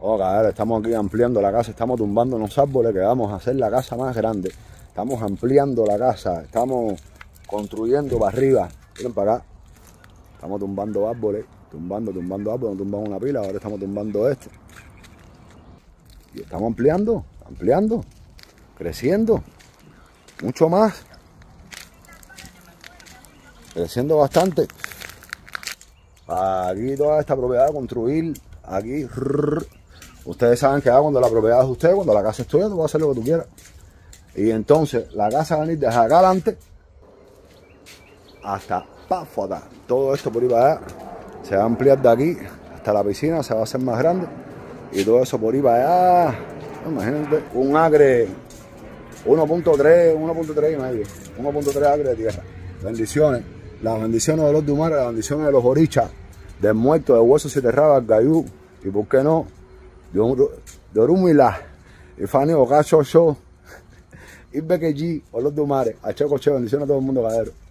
Oh, cabrón, estamos aquí ampliando la casa, estamos tumbando unos árboles que vamos a hacer la casa más grande. Estamos ampliando la casa, estamos construyendo para arriba. Miren para acá. Estamos tumbando árboles, tumbando árboles, tumbamos una pila, ahora estamos tumbando este. Y estamos ampliando, creciendo, mucho más. Creciendo bastante. Aquí toda esta propiedad, construir, aquí. Ustedes saben que cuando la propiedad es de ustedes, cuando la casa es tuya, tú puedes hacer lo que tú quieras. Y entonces la casa va a venir desde acá adelante hasta Páfata. Todo esto por ahí para allá se va a ampliar de aquí hasta la piscina, se va a hacer más grande. Y todo eso por ahí para allá. Imagínate, un acre, 1.3 y medio. 1.3 acres de tierra. Bendiciones. Las bendiciones de los Dumares, las bendiciones de los orichas, del muerto, de Hueso Siete Rabas, Gayú. Y por qué no, de Orumila, y Fanny Ocacho Show, y Bequeji, o los Dumares, a Checo Che, bendiciones a todo el mundo, cadero.